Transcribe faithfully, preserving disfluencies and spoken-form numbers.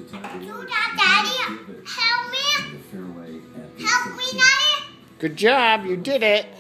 Daddy, help me. Help me, Daddy. Good job, you did it.